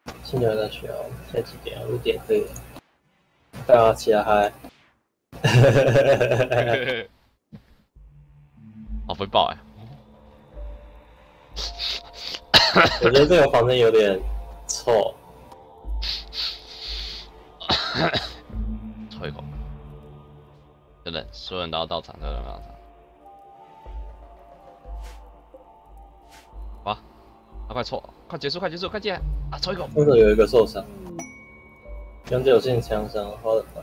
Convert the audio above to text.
新牛在学校，现在几点啊？5点可以了。快要起来嗨！ 好分爆哎！ 我觉得这个房间有点臭。 抽一口，真的，所有人都要到场，所有人都要到场。好，快抽，快结束，快结束，快进来啊！抽一口。 那时候有一个受伤，勇者有幸枪伤，